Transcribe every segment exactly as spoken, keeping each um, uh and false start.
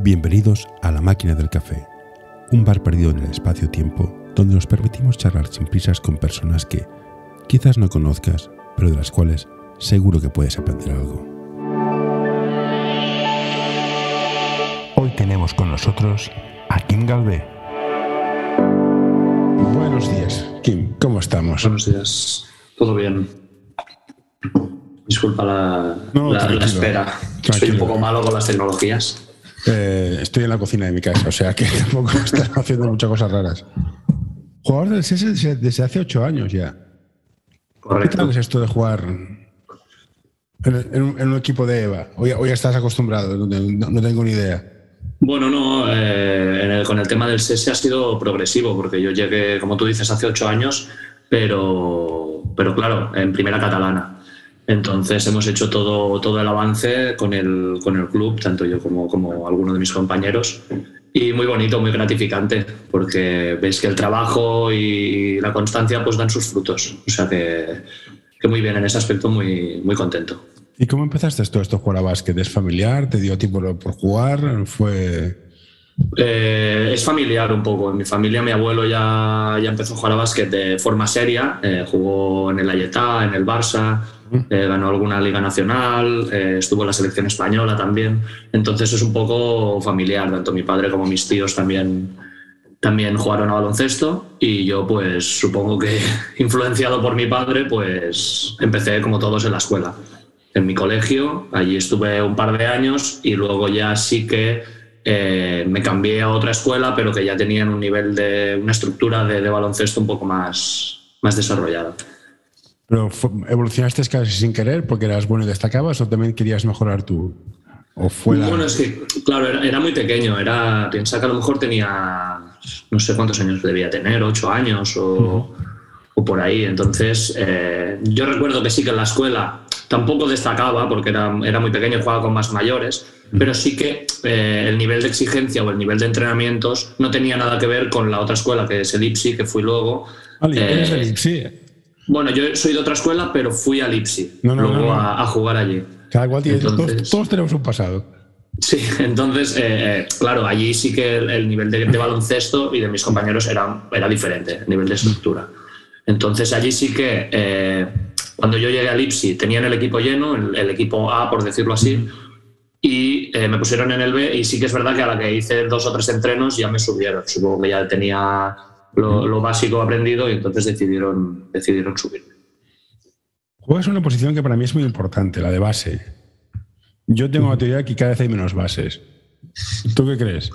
Bienvenidos a La Máquina del Café, un bar perdido en el espacio-tiempo donde nos permitimos charlar sin prisas con personas que quizás no conozcas, pero de las cuales seguro que puedes aprender algo. Hoy tenemos con nosotros a Kim Galvé. Buenos días, Kim, ¿cómo estamos? Buenos días, todo bien. Disculpa la, no, la, la espera, tranquilo. Soy un poco malo con las tecnologías. Eh, estoy en la cocina de mi casa, o sea que tampoco están haciendo muchas cosas raras. Jugador del C S desde hace ocho años ya. Correcto. ¿Qué tal es esto de jugar en, en, un, en un equipo de EVA? ¿O ya, o ya estás acostumbrado? No, no, no tengo ni idea. Bueno, no, eh, en el, con el tema del C S ha sido progresivo, porque yo llegué, como tú dices, hace ocho años, pero, pero claro, en primera catalana. Entonces hemos hecho todo, todo el avance con el, con el club, tanto yo como, como alguno de mis compañeros. Y muy bonito, muy gratificante, porque ves que el trabajo y la constancia pues dan sus frutos. O sea que, que muy bien, en ese aspecto muy, muy contento. ¿Y cómo empezaste todo esto, jugar a básquet? ¿Es familiar? ¿Te dio tiempo por jugar? ¿Fue...? Eh, es familiar un poco. En mi familia mi abuelo ya, ya empezó a jugar a básquet de forma seria. Eh, jugó en el Ayetá, en el Barça, eh, ganó alguna liga nacional, eh, estuvo en la selección española también. Entonces es un poco familiar. Tanto mi padre como mis tíos también, también jugaron a baloncesto y yo pues supongo que influenciado por mi padre pues empecé como todos en la escuela. En mi colegio, allí estuve un par de años y luego ya sí que Eh, me cambié a otra escuela, pero que ya tenían un nivel de una estructura de, de baloncesto un poco más, más desarrollada. ¿Pero evolucionaste casi sin querer porque eras bueno y destacabas o también querías mejorar tú? ¿O fue la... Bueno, es que, claro, era, era muy pequeño. Era, piensa que a lo mejor tenía, no sé cuántos años debía tener, ocho años o, uh-huh. o por ahí. Entonces, eh, yo recuerdo que sí que en la escuela tampoco destacaba porque era, era muy pequeño y jugaba con más mayores. Pero sí que eh, el nivel de exigencia o el nivel de entrenamientos no tenía nada que ver con la otra escuela, que es el I P S I, que fui luego. Vale, eh, ¿eres del I P S I? Bueno, yo soy de otra escuela, pero fui al I P S I, no, no, luego no, no. A, a jugar allí. Cada cual tiene, entonces, todos, todos tenemos un pasado. Sí, entonces, eh, claro, allí sí que el, el nivel de, de baloncesto y de mis compañeros era, era diferente, el nivel de estructura. Entonces allí sí que, eh, cuando yo llegué al I P S I, tenían el equipo lleno, el, el equipo A, por decirlo así, y eh, me pusieron en el B y sí que es verdad que a la que hice dos o tres entrenos ya me subieron. Supongo que ya tenía lo, lo básico aprendido y entonces decidieron, decidieron subirme. Juegas una posición que para mí es muy importante, la de base. Yo tengo la teoría que cada vez hay menos bases. ¿Tú qué crees?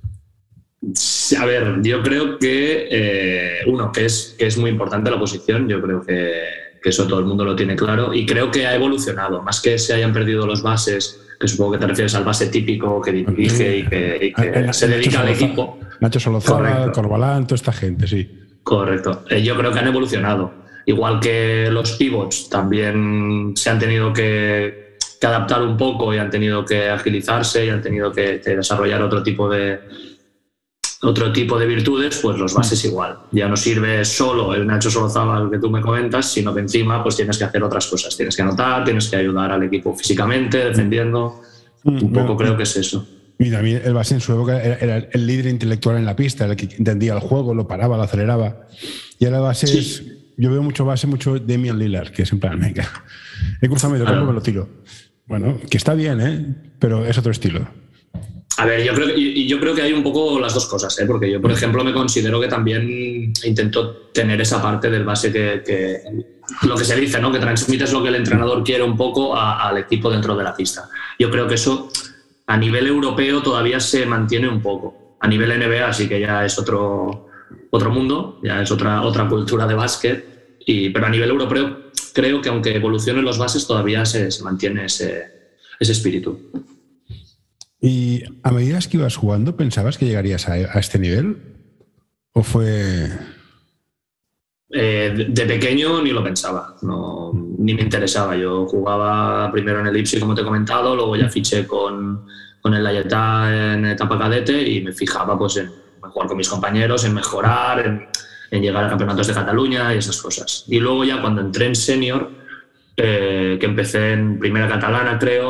A ver, yo creo que, eh, uno, que es, que es muy importante la posición, yo creo que, que eso todo el mundo lo tiene claro y creo que ha evolucionado, más que se hayan perdido los bases, que supongo que te refieres al base típico que dirige y que, y que el, se el dedica al equipo. Nacho Solozaba, Corbalán, toda esta gente, sí. Correcto. Eh, yo creo que han evolucionado. Igual que los pivots también se han tenido que, que adaptar un poco y han tenido que agilizarse y han tenido que, que desarrollar otro tipo de otro tipo de virtudes, pues los bases igual. Ya no sirve solo el Nacho Solozaba que tú me comentas, sino que encima pues tienes que hacer otras cosas. Tienes que anotar, tienes que ayudar al equipo físicamente, defendiendo. Un poco creo que es eso. Mira, a mí el base en su época era, era el líder intelectual en la pista, el que entendía el juego, lo paraba, lo aceleraba. Y ahora base sí. es... Yo veo mucho base, mucho Damian Lillard, que es en plan, venga, he cruzado medio campo, me lo tiro. Bueno, que está bien, ¿eh? Pero es otro estilo. A ver, yo creo, y yo creo que hay un poco las dos cosas, ¿eh? Porque yo, por ejemplo, me considero que también intento tener esa parte del base que, que lo que se dice, ¿no? Que transmites lo que el entrenador quiere un poco a, al equipo dentro de la pista. Yo creo que eso a nivel europeo todavía se mantiene un poco. A nivel N B A sí que ya es otro, otro mundo, ya es otra, otra cultura de básquet, y, pero a nivel europeo creo que aunque evolucionen los bases todavía se, se mantiene ese, ese espíritu. ¿Y a medida que ibas jugando, pensabas que llegarías a, a este nivel? ¿O fue...? Eh, de, de pequeño ni lo pensaba, no, ni me interesaba. Yo jugaba primero en el I P S I, como te he comentado, luego ya fiché con, con el Ayetá en etapa cadete y me fijaba pues, en, en jugar con mis compañeros, en mejorar, en, en llegar a campeonatos de Cataluña y esas cosas. Y luego ya cuando entré en senior, eh, que empecé en primera catalana, creo,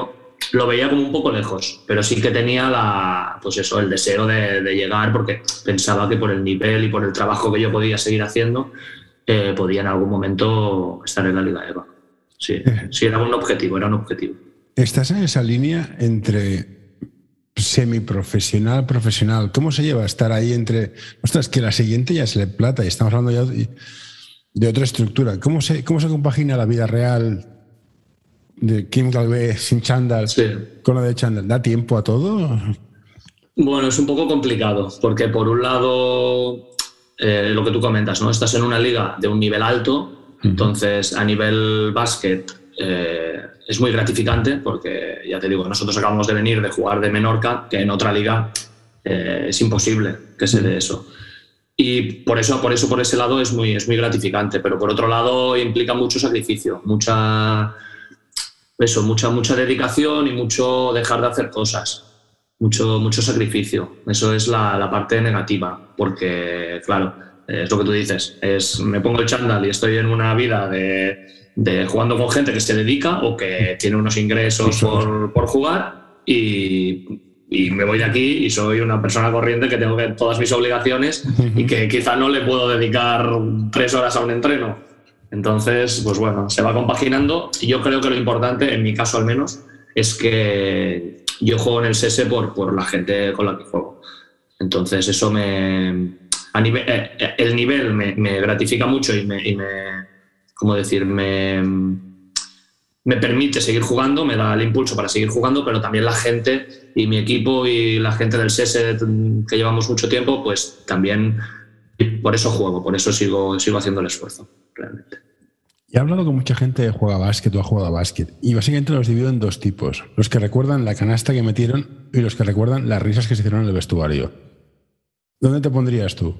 lo veía como un poco lejos, pero sí que tenía la, pues eso, el deseo de, de llegar, porque pensaba que por el nivel y por el trabajo que yo podía seguir haciendo, eh, podía en algún momento estar en la Liga EVA. Sí, sí, era un objetivo, era un objetivo. Estás en esa línea entre semiprofesional, profesional. ¿Cómo se lleva estar ahí entre... Ostras, que la siguiente ya es el plata y estamos hablando ya de, de otra estructura. ¿Cómo se, cómo se compagina la vida real de Kim Galvez sin chándal sí. con la de chándal? ¿Da tiempo a todo? Bueno, es un poco complicado, porque por un lado, eh, lo que tú comentas, ¿no? Estás en una liga de un nivel alto, uh-huh. entonces a nivel básquet eh, es muy gratificante, porque ya te digo, nosotros acabamos de venir de jugar de Menorca, que en otra liga eh, es imposible que se dé eso. Y por eso, por eso, por ese lado es muy, es muy gratificante, pero por otro lado implica mucho sacrificio, mucha, eso, mucha, mucha dedicación y mucho dejar de hacer cosas. Mucho, mucho sacrificio. Eso es la, la parte negativa, porque, claro, es lo que tú dices, es, me pongo el chándal y estoy en una vida de, de jugando con gente que se dedica o que tiene unos ingresos por, por jugar y, y me voy de aquí y soy una persona corriente que tengo que todas mis obligaciones y que quizá no le puedo dedicar tres horas a un entreno. Entonces, pues bueno, se va compaginando y yo creo que lo importante, en mi caso al menos, es que yo juego en el S S por, por la gente con la que juego. Entonces eso me... A nivel, eh, el nivel me, me gratifica mucho y me... Y me ¿cómo decir? Me, me permite seguir jugando, me da el impulso para seguir jugando, pero también la gente y mi equipo y la gente del S S que llevamos mucho tiempo, pues también por eso juego, por eso sigo, sigo haciendo el esfuerzo, realmente. He hablado con mucha gente que juega a básquet o ha jugado a básquet y básicamente los divido en dos tipos. Los que recuerdan la canasta que metieron y los que recuerdan las risas que se hicieron en el vestuario. ¿Dónde te pondrías tú?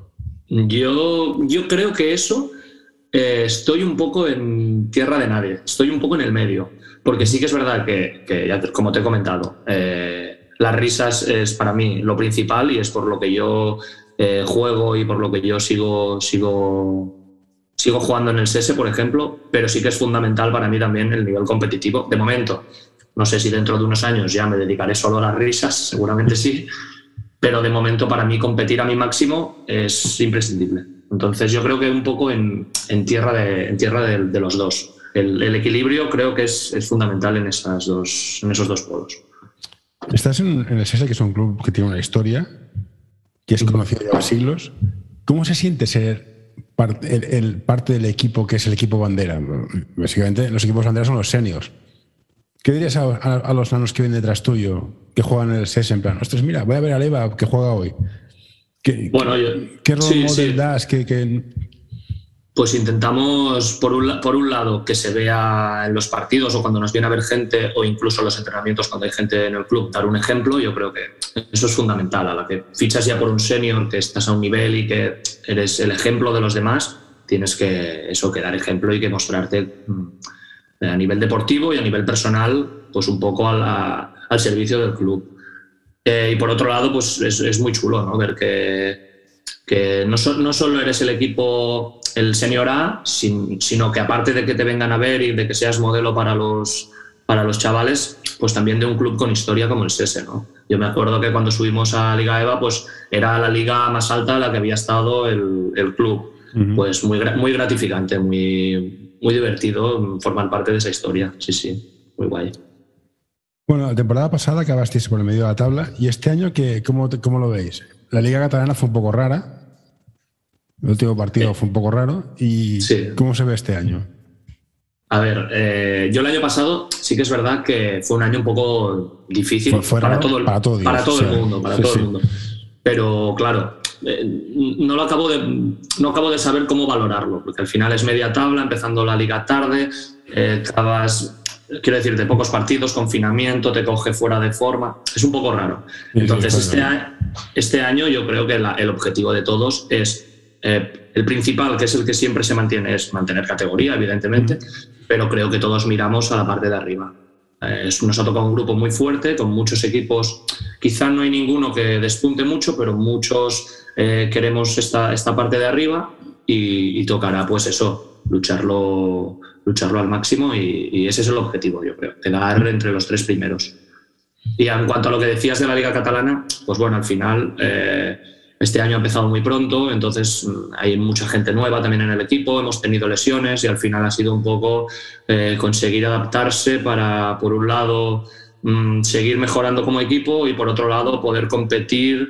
Yo, yo creo que eso eh, estoy un poco en tierra de nadie. Estoy un poco en el medio. Porque sí que es verdad que, que ya te, como te he comentado, eh, las risas es para mí lo principal y es por lo que yo eh, juego y por lo que yo sigo... sigo Sigo jugando en el S S, por ejemplo, pero sí que es fundamental para mí también el nivel competitivo. De momento, no sé si dentro de unos años ya me dedicaré solo a las risas, seguramente sí, pero de momento para mí competir a mi máximo es imprescindible. Entonces yo creo que un poco en, en tierra, de, en tierra de, de los dos. El, el equilibrio creo que es, es fundamental en, esas dos, en esos dos polos. Estás en, en el S S, que es un club que tiene una historia, que es conocido ya por siglos. ¿Cómo se siente ser Parte, el, el, parte del equipo que es el equipo bandera? Básicamente los equipos bandera son los seniors. ¿Qué dirías a, a, a los nanos que vienen detrás tuyo, que juegan en el S S en plan, ostras, mira, voy a ver a Eva que juega hoy? ¿Qué, bueno, yo, ¿qué rol sí, model sí. das? ¿Qué, qué... Pues intentamos, por un, por un lado, que se vea en los partidos o cuando nos viene a ver gente o incluso en los entrenamientos cuando hay gente en el club, dar un ejemplo. Yo creo que eso es fundamental. A la que fichas ya por un senior, que estás a un nivel y que eres el ejemplo de los demás, tienes que, eso, que dar ejemplo y que mostrarte a nivel deportivo y a nivel personal, pues un poco a la, al servicio del club. Eh, y por otro lado, pues es, es muy chulo, ¿no? Ver que, que no, so, no solo eres el equipo, el senior A, sin, sino que aparte de que te vengan a ver y de que seas modelo para los, para los chavales, pues también de un club con historia como el S S, ¿no? Yo me acuerdo que cuando subimos a Liga EVA, pues era la liga más alta en la que había estado el, el club. Uh-huh. Pues muy, muy gratificante, muy, muy divertido formar parte de esa historia. Sí, sí, muy guay. Bueno, la temporada pasada acabasteis por el medio de la tabla y este año, ¿qué, cómo, ¿cómo lo veis? La Liga Catalana fue un poco rara. El último partido fue un poco raro. ¿Y sí. cómo se ve este año? A ver, eh, yo el año pasado sí que es verdad que fue un año un poco difícil fue, fue para, todo el, para todo, para todo sí, el mundo, para sí, todo sí. el mundo. Pero claro, eh, no lo acabo de no acabo de saber cómo valorarlo, porque al final es media tabla, empezando la liga tarde, eh, acabas, quiero decir, de pocos partidos, confinamiento, te coge fuera de forma, es un poco raro. Entonces sí, este, a, este año yo creo que la, el objetivo de todos es Eh, el principal, que es el que siempre se mantiene, es mantener categoría, evidentemente, mm. pero creo que todos miramos a la parte de arriba. Eh, nos ha tocado un grupo muy fuerte, con muchos equipos. Quizá no hay ninguno que despunte mucho, pero muchos eh, queremos esta, esta parte de arriba y, y tocará, pues eso, lucharlo, lucharlo al máximo y, y ese es el objetivo, yo creo, quedar entre los tres primeros. Y en cuanto a lo que decías de la Liga Catalana, pues bueno, al final eh, este año ha empezado muy pronto, entonces hay mucha gente nueva también en el equipo, hemos tenido lesiones y al final ha sido un poco eh, conseguir adaptarse para, por un lado, mmm, seguir mejorando como equipo y por otro lado poder competir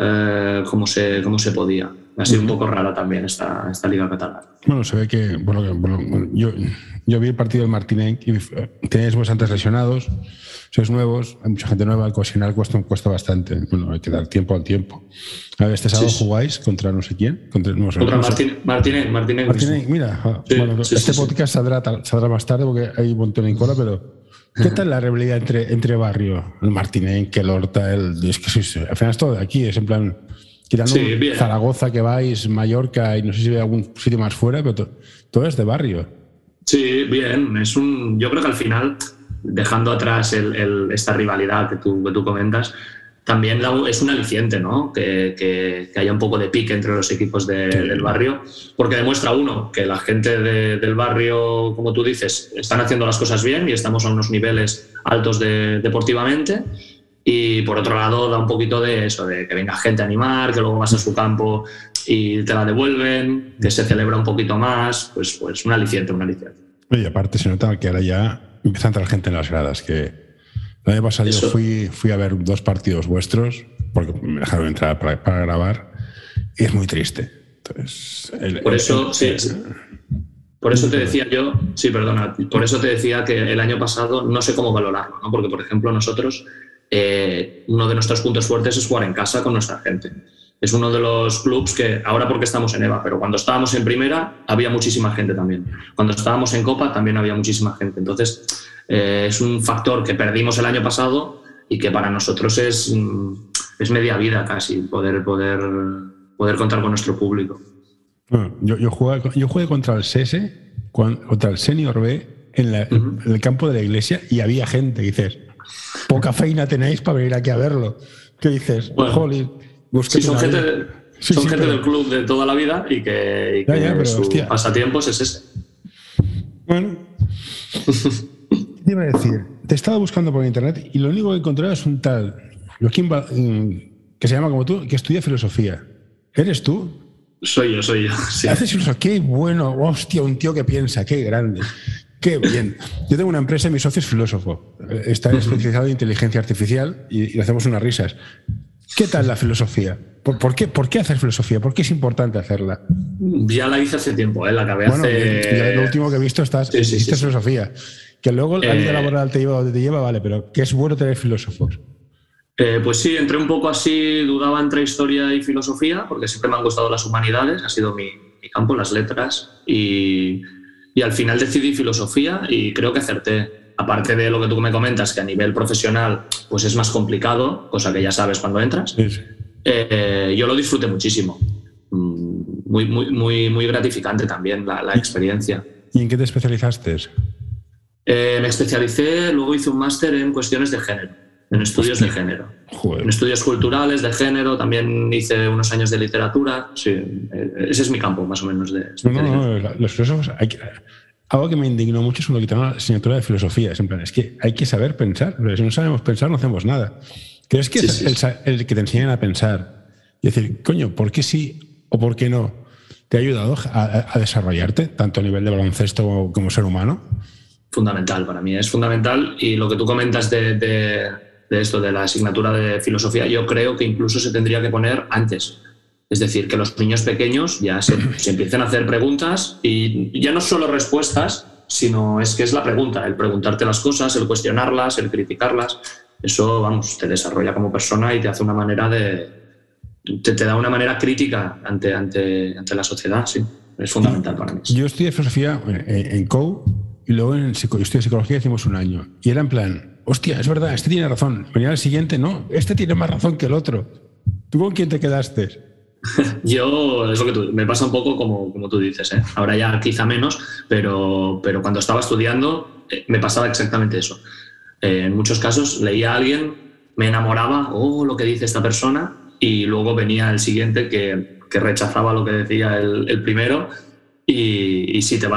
eh, como, se, como se podía. Ha sido un poco rara también esta, esta Liga Catalana. Bueno, se ve que, bueno, que, bueno yo, yo vi el partido del Martinenc y tenéis bastantes lesionados, sois nuevos, hay mucha gente nueva, cohesionar cuesta, cuesta bastante. Bueno, hay que dar tiempo al tiempo. A ver, este sábado sí, sí. jugáis contra no sé quién. Contra, no sé, contra no sé. Martin, Martinenc. Martinenc, Martinenc, mira. Sí, bueno, sí, este sí, podcast sí. Saldrá, saldrá más tarde porque hay un montón en cola, pero ¿qué tal la rivalidad entre, entre barrio? El Martinenc, el Horta, el... Es que sois, al final es todo de aquí, es en plan... Tirando sí, Zaragoza que vais, Mallorca y no sé si hay algún sitio más fuera, pero to, todo es de barrio. Sí, bien. Es un, yo creo que al final, dejando atrás el, el, esta rivalidad que tú, que tú comentas, también es un aliciente, ¿no? Que, que, que haya un poco de pique entre los equipos de, sí. del barrio, porque demuestra, uno, que la gente de, del barrio, como tú dices, están haciendo las cosas bien y estamos a unos niveles altos de, deportivamente. Y por otro lado da un poquito de eso, de que venga gente a animar, que luego vas a su campo y te la devuelven, que se celebra un poquito más, pues, pues un aliciente, un aliciente. Y aparte se nota que ahora ya empieza a entrar gente en las gradas, que el año pasado yo fui, fui a ver dos partidos vuestros, porque me dejaron entrar para, para grabar, y es muy triste. Entonces, el, por eso, el, sí, el, sí. Por eso te decía yo, sí, perdona, por eso te decía que el año pasado no sé cómo valorarlo, ¿no? Porque, por ejemplo, nosotros... Eh, uno de nuestros puntos fuertes es jugar en casa con nuestra gente. Es uno de los clubs que, ahora porque estamos en EVA, pero cuando estábamos en primera había muchísima gente también. Cuando estábamos en Copa también había muchísima gente. Entonces eh, es un factor que perdimos el año pasado y que para nosotros es, es media vida casi poder, poder, poder contar con nuestro público. Bueno, yo, yo, jugué, yo jugué contra el C S, contra el Senior B en, la, uh-huh. en el campo de la iglesia y había gente, dices... Poca feina tenéis para venir aquí a verlo. ¿Qué dices? Bueno, Jolly, sí, son gente, de, sí, son sí, gente pero... del club de toda la vida y que, y que ya, ya, pero, su hostia. pasatiempos es ese. Bueno, te iba a decir, te estaba buscando por internet y lo único que encontré es un tal Joaquín que se llama como tú, que estudia filosofía. ¿Eres tú? Soy yo, soy yo. Sí. Haces filosofía. Qué bueno, hostia, un tío que piensa, qué grande. Qué bien. Yo tengo una empresa y mi socio es filósofo. Está especializado en inteligencia artificial y, y hacemos unas risas. ¿Qué tal la filosofía? ¿Por, por, qué, ¿Por qué hacer filosofía? ¿Por qué es importante hacerla? Ya la hice hace tiempo, ¿eh? La acabé bueno, hace... Ya lo último que he visto estás, sí, sí, sí, filosofía. Sí. Que luego la vida eh... laboral te lleva donde te lleva, vale, pero que es bueno tener filósofos. Eh, pues sí, entré un poco así, dudaba entre historia y filosofía, porque siempre me han gustado las humanidades, ha sido mi, mi campo, las letras, y... Y al final decidí filosofía y creo que acerté. Aparte de lo que tú me comentas, que a nivel profesional pues es más complicado, cosa que ya sabes cuando entras, sí, sí. Eh, yo lo disfruté muchísimo. Muy, muy, muy, muy gratificante también la, la experiencia. ¿Y en qué te especializaste? Eh, me especialicé, luego hice un máster en cuestiones de género, en estudios Hostia. de género. Joder. En estudios culturales de género, también hice unos años de literatura. Sí, ese es mi campo, más o menos. De no, no, no, los filósofos... Hay que, algo que me indignó mucho es lo que tengo la asignatura de filosofía. Es en plan, es que hay que saber pensar. Pero si no sabemos pensar, no hacemos nada. ¿Crees que sí, es sí. El, el que te enseñan a pensar y decir, coño, ¿por qué sí o por qué no? ¿Te ha ayudado a, a desarrollarte, tanto a nivel de baloncesto como, como ser humano? Fundamental para mí, es fundamental. Y lo que tú comentas de... de... de esto, de la asignatura de filosofía, yo creo que incluso se tendría que poner antes. Es decir, que los niños pequeños ya se, se empiecen a hacer preguntas y ya no solo respuestas, sino es que es la pregunta, el preguntarte las cosas, el cuestionarlas, el criticarlas. Eso, vamos, te desarrolla como persona y te hace una manera de... te, te da una manera crítica ante, ante, ante la sociedad, sí. Es fundamental para mí. Yo estudié filosofía en, en C O U y luego en yo estudié psicología hicimos un año. Y era en plan... Hostia, es verdad, este tiene razón. Venía el siguiente, no, este tiene más razón que el otro. ¿Tú con quién te quedaste? Yo, es lo que tú, me pasa un poco como, como tú dices, ¿eh? Ahora ya quizá menos, pero, pero cuando estaba estudiando eh, me pasaba exactamente eso. Eh, en muchos casos leía a alguien, me enamoraba, oh, lo que dice esta persona, y luego venía el siguiente que, que rechazaba lo que decía el, el primero y, y sí, te vas...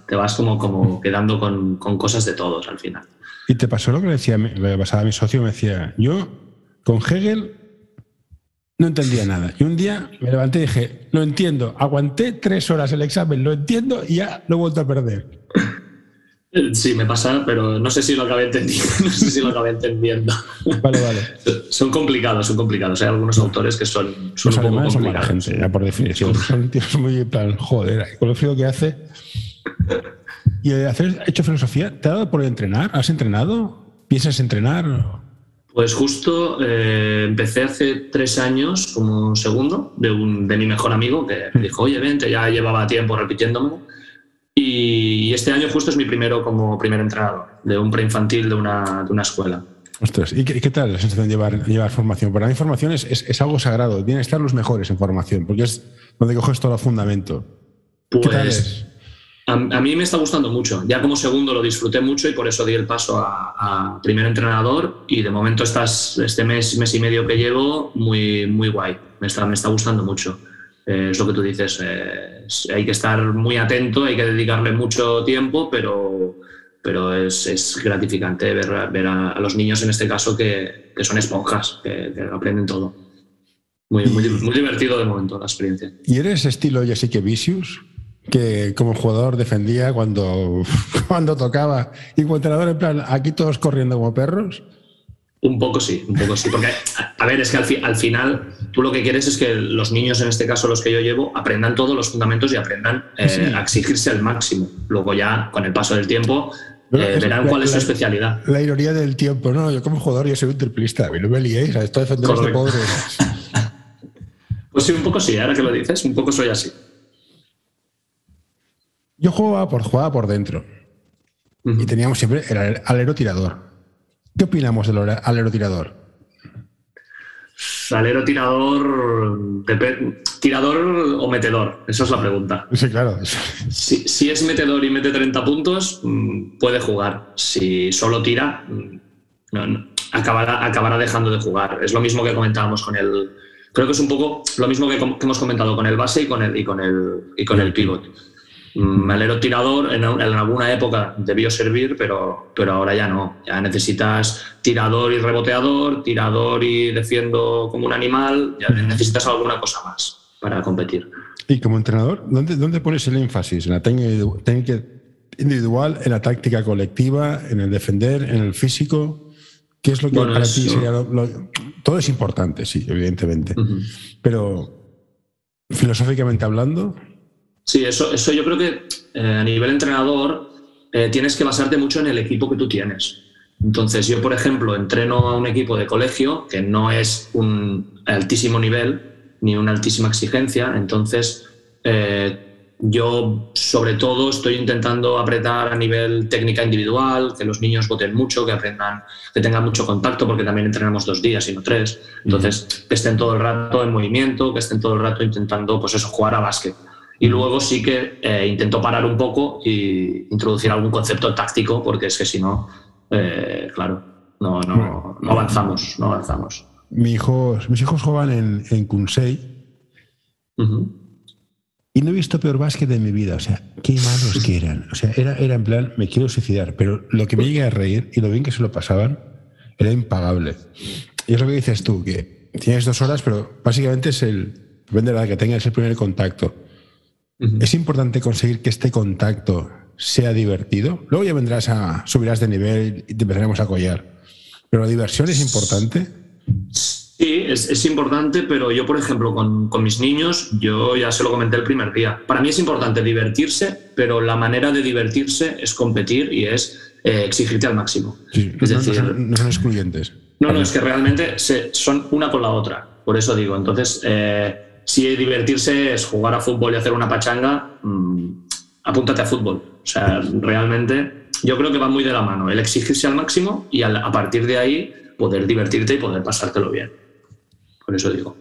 te vas como, como quedando con, con cosas de todos al final. Y te pasó lo que le decía, lo que pasaba a mi socio, me decía, yo con Hegel no entendía nada. Y un día me levanté y dije, lo entiendo, aguanté tres horas el examen, lo entiendo y ya lo he vuelto a perder. Sí, me pasa, pero no sé si lo acabé entendiendo. No sé si lo acabé entendiendo. Vale, vale. Son complicados, son complicados. Hay algunos autores que son, son Los un poco alemanes son complicados. mala gente, ya por definición. Son tíos muy en plan, joder, con lo frío que hace. ¿Y hacer hecho filosofía? ¿Te ha dado por entrenar? ¿Has entrenado? ¿Piensas entrenar? Pues justo eh, empecé hace tres años como segundo de, un, de mi mejor amigo que me dijo, oye, vente, ya llevaba tiempo repitiéndome. Y este año justo es mi primero como primer entrenador de un preinfantil de una, de una escuela. Ostras, ¿y qué, qué tal la sensación de llevar, llevar formación? Para mí formación es, es, es algo sagrado, tienen que estar los mejores en formación, porque es donde coges todo el fundamento. Pues, ¿qué tal es? A, a mí me está gustando mucho. Ya como segundo lo disfruté mucho y por eso di el paso a, a primer entrenador y de momento estás, este mes, mes y medio que llevo muy, muy guay. Me está, me está gustando mucho. Eh, es lo que tú dices. Eh, hay que estar muy atento, hay que dedicarle mucho tiempo, pero, pero es, es gratificante ver, ver a, a los niños en este caso que, que son esponjas, que, que aprenden todo. Muy, muy, muy divertido de momento la experiencia. ¿Y eres estilo Jessica Vicious? Que como jugador defendía cuando, cuando tocaba y como entrenador en plan, aquí todos corriendo como perros. Un poco sí, un poco sí. Porque, a ver, es que al, fi, al final tú lo que quieres es que los niños, en este caso los que yo llevo, aprendan todos los fundamentos y aprendan eh, sí. a exigirse al máximo. Luego ya, con el paso del tiempo, eh, verán la, cuál es su la, especialidad. La ironía del tiempo, ¿no? Yo como jugador yo soy un triplista, no me liéis, estoy defendiendo a este pobre. Pues sí, un poco sí, ahora que lo dices, un poco soy así. Yo jugaba por, jugaba por dentro uh-huh. y teníamos siempre el alero tirador. ¿Qué opinamos del alero tirador? Alero tirador, tirador o metedor, esa es la pregunta. Sí, claro. Si, si es metedor y mete treinta puntos, puede jugar. Si solo tira, no, no, acabará, acabará dejando de jugar. Es lo mismo que comentábamos con el... Creo que es un poco lo mismo que, que hemos comentado con el base y con el, y con el, y con el pivot. Alero tirador en, en alguna época debió servir, pero, pero ahora ya no. Ya necesitas tirador y reboteador, tirador y defiendo como un animal. Ya necesitas alguna cosa más para competir. Y como entrenador, ¿dónde, dónde pones el énfasis? ¿En la técnica individual, en la táctica colectiva, en el defender, en el físico? ¿Qué es lo que bueno, para ti sería lo, lo, todo es importante, sí, evidentemente. Uh-huh. Pero filosóficamente hablando... Sí, eso, eso yo creo que eh, a nivel entrenador eh, tienes que basarte mucho en el equipo que tú tienes. Entonces yo, por ejemplo, entreno a un equipo de colegio que no es un altísimo nivel ni una altísima exigencia. Entonces eh, yo, sobre todo, estoy intentando apretar a nivel técnica individual, que los niños boten mucho, que aprendan, que tengan mucho contacto, porque también entrenamos dos días y no tres. Entonces, uh-huh. que estén todo el rato en movimiento, que estén todo el rato intentando, pues eso, jugar a básquet. Y luego sí que eh, intento parar un poco y introducir algún concepto táctico, porque es que si no, eh, claro, no, no, no avanzamos, no avanzamos. Mi hijo, mis hijos juegan en, en Kunsei uh-huh. y no he visto peor básquet de mi vida. O sea, qué malos que eran. O sea, era, era en plan, me quiero suicidar, pero lo que me llegué a reír y lo bien que se lo pasaban era impagable. Y es lo que dices tú, que tienes dos horas, pero básicamente es el, depende de la que tengas, el primer contacto. Uh-huh. Es importante conseguir que este contacto sea divertido. Luego ya vendrás a, subirás de nivel y te empezaremos a collar. Pero la diversión es importante. Sí, es, es importante, pero yo, por ejemplo, con, con mis niños, yo ya se lo comenté el primer día. Para mí es importante divertirse, pero la manera de divertirse es competir y es eh, exigirte al máximo. Sí, es no, decir, no, son, no son excluyentes. No, no, es que realmente se, son una con la otra. Por eso digo, entonces... Eh, Si divertirse es jugar a fútbol y hacer una pachanga, mmm, apúntate a fútbol. O sea, realmente yo creo que va muy de la mano el exigirse al máximo y al, a partir de ahí poder divertirte y poder pasártelo bien. Por eso digo.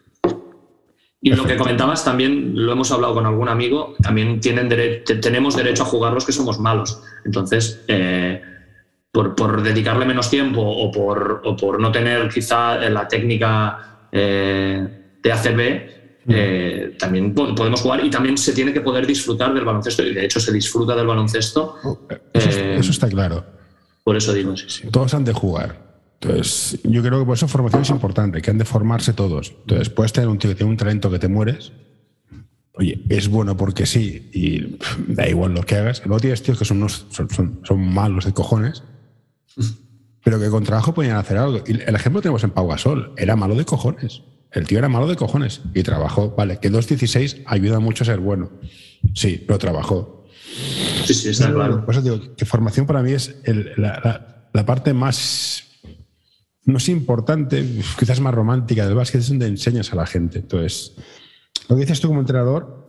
Y lo que comentabas también, lo hemos hablado con algún amigo, también tienen dere- tenemos derecho a jugar los que somos malos. Entonces, eh, por, por dedicarle menos tiempo o por, o por no tener quizá la técnica eh, de A C B, eh, también podemos jugar y también se tiene que poder disfrutar del baloncesto. Y de hecho se disfruta del baloncesto. Eso, eh, eso está claro. Por eso digo, sí, sí. Todos han de jugar. Entonces, yo creo que por eso formación es importante, que han de formarse todos. Entonces, puedes tener un tío que tiene un talento que te mueres. Oye, es bueno porque sí, y pff, da igual lo que hagas. Luego tienes tíos que son, unos, son, son, son malos de cojones, pero que con trabajo podían hacer algo. Y el ejemplo lo tenemos en Pau Gasol. Era malo de cojones. El tío era malo de cojones y trabajó. Vale, que dos dieciséis ayuda mucho a ser bueno. Sí, pero trabajó. Sí, sí, está pero, claro. Por eso digo que formación para mí es el, la, la, la parte más... No es importante, quizás más romántica del básquet, es donde enseñas a la gente. Entonces, lo que dices tú como entrenador,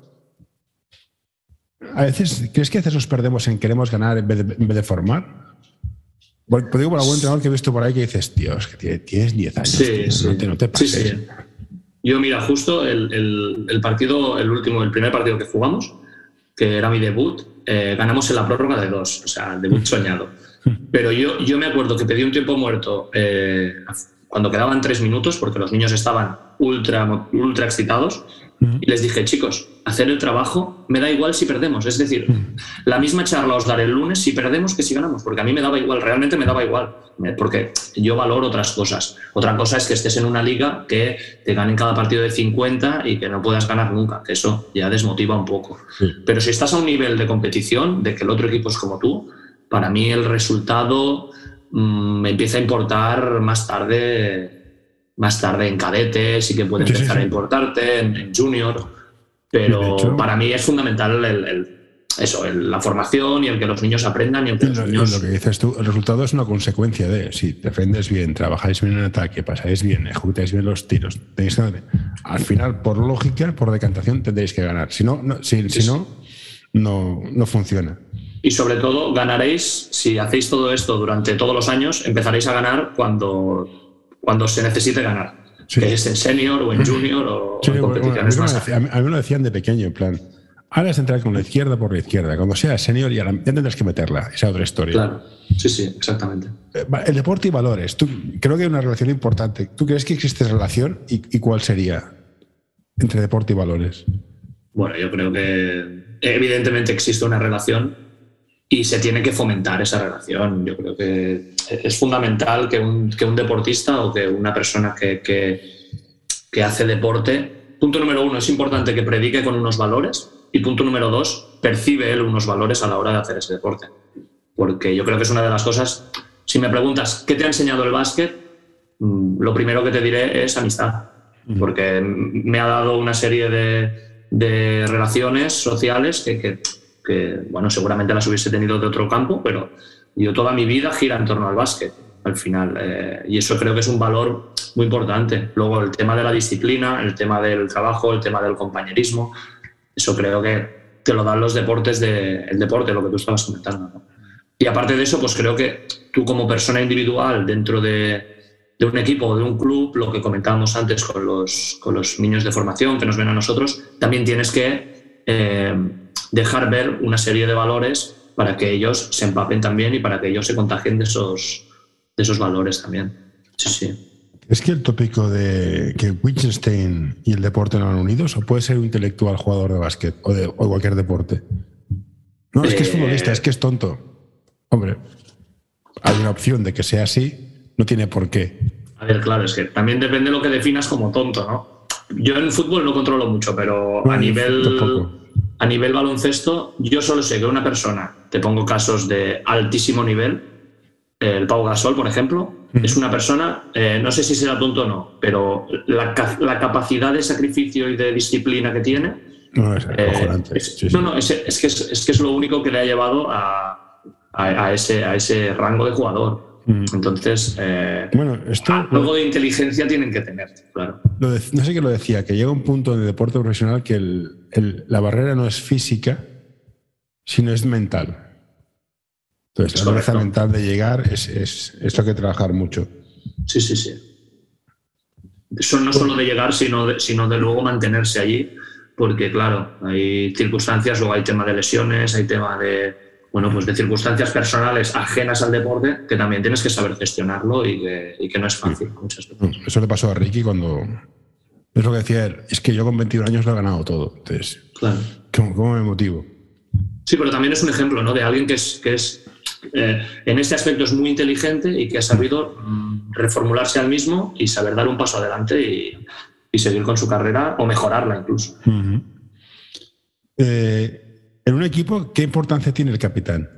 a veces, ¿crees que a veces nos perdemos en queremos ganar en vez de, en vez de formar? Bueno, te digo por algún entrenador que he visto por ahí que dices, tío, es que tienes diez años, sí, tío, sí. No, te, no te pases. Sí, sí. Yo, mira, justo el, el, el partido, el último, el primer partido que jugamos, que era mi debut, eh, ganamos en la prórroga de dos, o sea, debut soñado. Pero yo, yo me acuerdo que pedí un tiempo muerto eh, cuando quedaban tres minutos, porque los niños estaban ultra, ultra excitados, uh-huh. y les dije, chicos, hacer el trabajo me da igual si perdemos. Es decir, uh-huh. la misma charla os daré el lunes si perdemos que si ganamos, porque a mí me daba igual, realmente me daba igual, porque yo valoro otras cosas. Otra cosa es que estés en una liga que te ganen cada partido de cincuenta y que no puedas ganar nunca, que eso ya desmotiva un poco. Uh-huh. Pero si estás a un nivel de competición, de que el otro equipo es como tú, para mí el resultado mmm, me empieza a importar más tarde, más tarde en cadetes, sí que puede empezar sí, sí, sí. a importarte en, en junior, pero hecho, para mí es fundamental el, el, eso, el, la formación y el que los niños aprendan y el que y los lo, niños... Y lo que dices tú, el resultado es una consecuencia de si defendes bien, trabajáis bien en ataque, pasáis bien, ejecutáis bien los tiros, tenéis que, al final, por lógica, por decantación, tendréis que ganar. Si no, no, si, sí, si no, no, no funciona. Y sobre todo ganaréis, si hacéis todo esto durante todos los años, empezaréis a ganar cuando, cuando se necesite ganar. Sí. Que es en senior o en junior o sí, en competiciones bueno, más. Decía, a, mí, a mí me lo decían de pequeño, en plan, ahora es entrar con la izquierda por la izquierda. Cuando seas senior ya, ya tendrás que meterla. Esa es otra historia. Claro, sí, sí, exactamente. El deporte y valores. Tú, creo que hay una relación importante. ¿Tú crees que existe relación y, y cuál sería entre deporte y valores? Bueno, yo creo que evidentemente existe una relación y se tiene que fomentar esa relación. Yo creo que es fundamental que un, que un deportista o que una persona que, que, que hace deporte, punto número uno, es importante que predique con unos valores y punto número dos, percibe él unos valores a la hora de hacer ese deporte. Porque yo creo que es una de las cosas, si me preguntas ¿qué te ha enseñado el básquet? Lo primero que te diré es amistad, porque me ha dado una serie de, de relaciones sociales que... que que, bueno, seguramente las hubiese tenido de otro campo, pero yo toda mi vida gira en torno al básquet, al final. Eh, y eso creo que es un valor muy importante. Luego el tema de la disciplina, el tema del trabajo, el tema del compañerismo, eso creo que te lo dan los deportes, de, el deporte, lo que tú estabas comentando, ¿no? Y aparte de eso, pues creo que tú como persona individual dentro de, de un equipo o de un club, lo que comentábamos antes con los, con los niños de formación que nos ven a nosotros, también tienes que... Eh, dejar ver una serie de valores para que ellos se empapen también y para que ellos se contagien de esos, de esos valores también. Sí, sí. ¿Es que el tópico de que Wittgenstein y el deporte no van unidos o puede ser un intelectual jugador de básquet o de o cualquier deporte? No, es que es futbolista, eh... es que es tonto. Hombre, hay una opción de que sea así, no tiene por qué. A ver, claro, es que también depende de lo que definas como tonto, ¿no? Yo en fútbol no controlo mucho, pero no, a nivel... Tampoco. A nivel baloncesto, yo solo sé que una persona, te pongo casos de altísimo nivel, el Pau Gasol, por ejemplo, uh-huh. es una persona, eh, no sé si será tonto o no, pero la, la capacidad de sacrificio y de disciplina que tiene... No, es acojonante. Eh, sí, sí. No, no, es, es, que es, es que es lo único que le ha llevado a, a, a, ese, a ese rango de jugador. Entonces, eh, bueno, esto, algo de inteligencia tienen que tener, claro. Lo de, no sé qué lo decía, que llega un punto en el deporte profesional que el, el, la barrera no es física, sino es mental. Entonces, es la fuerza mental de llegar es, es, es lo que trabajar mucho. Sí, sí, sí. Eso no solo de llegar, sino de, sino de luego mantenerse allí, porque, claro, hay circunstancias, luego hay tema de lesiones, hay tema de... bueno, pues de circunstancias personales ajenas al deporte que también tienes que saber gestionarlo y que, y que no es fácil muchas veces. Eso le pasó a Ricky cuando Es lo que decía él, es que yo con veintiún años lo he ganado todo. Entonces, claro. ¿cómo, cómo me motivo? Sí, pero también es un ejemplo, ¿no? De alguien que es, que es eh, en este aspecto es muy inteligente y que ha sabido mm, reformularse al mismo y saber dar un paso adelante y, y seguir con su carrera o mejorarla incluso. Uh-huh. eh, en un equipo, ¿qué importancia tiene el capitán?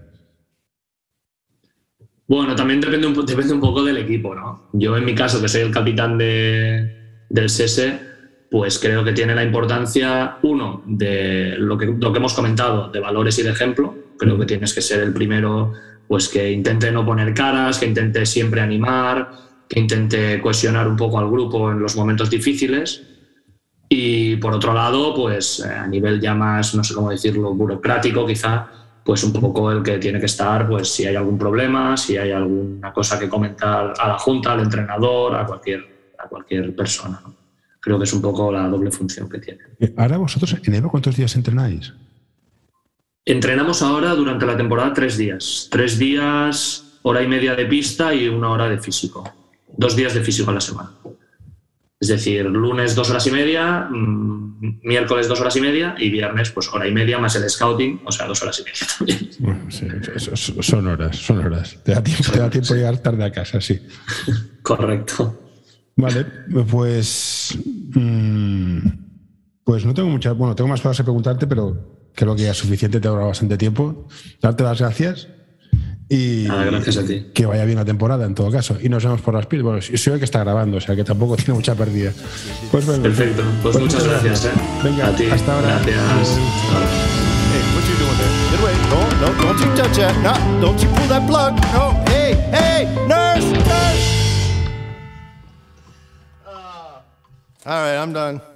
Bueno, también depende un, depende un poco del equipo, ¿no? Yo en mi caso, que soy el capitán de, del S S, pues creo que tiene la importancia, uno, de lo que, lo que hemos comentado, de valores y de ejemplo. Creo que tienes que ser el primero, pues que intente no poner caras, que intente siempre animar, que intente cohesionar un poco al grupo en los momentos difíciles. Y por otro lado, pues a nivel ya más, no sé cómo decirlo, burocrático quizá, pues un poco el que tiene que estar, pues si hay algún problema, si hay alguna cosa que comentar a la junta, al entrenador, a cualquier, a cualquier persona, ¿no? Creo que es un poco la doble función que tiene. Ahora vosotros, en Evo, ¿cuántos días entrenáis? Entrenamos ahora durante la temporada tres días. Tres días, hora y media de pista y una hora de físico. Dos días de físico a la semana. Es decir, lunes dos horas y media, mmm, miércoles dos horas y media y viernes pues hora y media más el scouting, o sea, dos horas y media también. Bueno, sí, eso, eso, son horas, son horas. Te da tiempo, te da tiempo de llegar tarde a casa, sí. Correcto. Vale, pues... Mmm, pues no tengo muchas... Bueno, tengo más cosas que preguntarte, pero creo que ya es suficiente, te ha durado bastante tiempo. Darte las gracias. Y Nada, gracias a ti. Que vaya bien la temporada, en todo caso. Y nos vemos por las pistas. Bueno, se ve que está grabando, o sea que tampoco tiene mucha pérdida. Pues bueno, perfecto. Pues, pues muchas gracias. gracias ¿eh? Venga, a ti. Hasta ahora. Gracias. Hey, what you doing there? Get away. No, no, don't you touch that. No, don't you pull that plug. No, hey, hey, nurse, nurse. Uh, all right, I'm done.